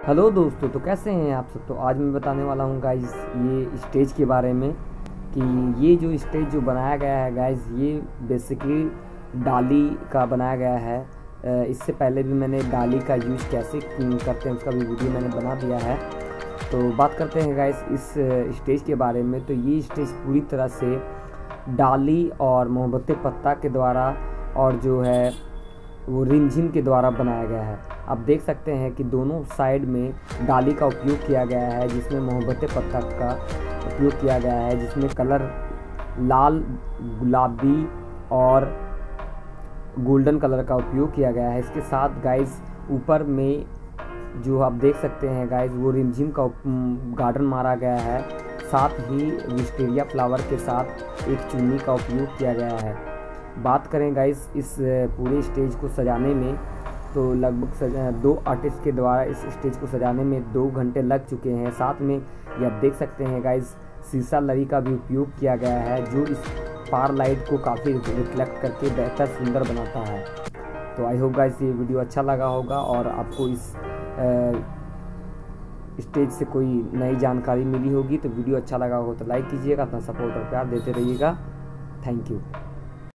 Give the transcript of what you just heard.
Hello दोस्तों, तो कैसे हैं आप सब। तो आज मैं बताने वाला हूँ गाइस ये स्टेज के बारे में कि ये जो स्टेज जो बनाया गया है गाइस, ये बेसिकली डाली का बनाया गया है। इससे पहले भी मैंने डाली का यूज़ कैसे करते हैं उसका भी वीडियो मैंने बना दिया है। तो बात करते हैं गाइस इस स्टेज के बारे में। तो ये स्टेज पूरी तरह से डाली और मोहब्बत पत्ता के द्वारा और जो है वो रिमझिम के द्वारा बनाया गया है। आप देख सकते हैं कि दोनों साइड में डाली का उपयोग किया गया है, जिसमें मोहब्बत पत्ता का उपयोग किया गया है, जिसमें कलर लाल, गुलाबी और गोल्डन कलर का उपयोग किया गया है। इसके साथ गाइस ऊपर में जो आप देख सकते हैं गाइस वो रिमझिम का गार्डन मारा गया है। साथ ही विस्टेरिया फ्लावर के साथ एक चुन्नी का उपयोग किया गया है। बात करें गाइस इस पूरे स्टेज को सजाने में, तो लगभग 2 आर्टिस्ट के द्वारा इस स्टेज को सजाने में 2 घंटे लग चुके हैं। साथ में ये आप देख सकते हैं गाइस शीशा लड़ी का भी उपयोग किया गया है, जो इस पार लाइट को काफ़ी रिफ्लेक्ट करके बेहतर सुंदर बनाता है। तो आई होप गाइस ये वीडियो अच्छा लगा होगा और आपको इस स्टेज से कोई नई जानकारी मिली होगी। तो वीडियो अच्छा लगा हो तो लाइक कीजिएगा, अपना सपोर्ट और प्यार देते रहिएगा। Thank you.